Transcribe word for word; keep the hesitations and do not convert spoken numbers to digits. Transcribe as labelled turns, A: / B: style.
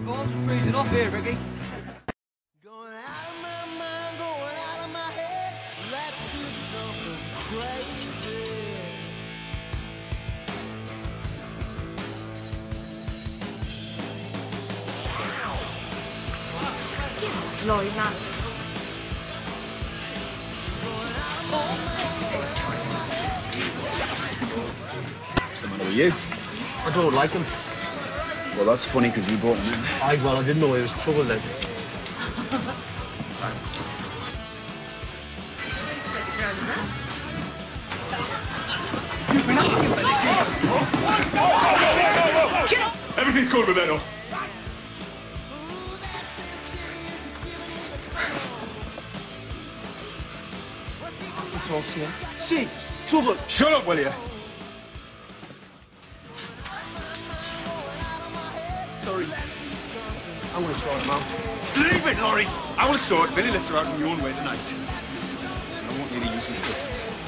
A: Balls are freezing off here, Ricky.
B: Going out of my mind, going out of my head. Let's do something crazy.
C: Lôi nè.
D: What's the matter with you?
A: I don't like him.
D: Well, that's funny because you brought him in.
A: I, well, I didn't know he was trouble then.
E: You've been asking for this, Get up!
F: Everything's cool, Roberto.
A: I'll talk to you. See, trouble.
F: Shut up, will you?
A: Sorry. I'm going to sort him out.
F: Leave it, Laurie. I will sort Billy Lister out in your own way tonight. I won't need to use my fists.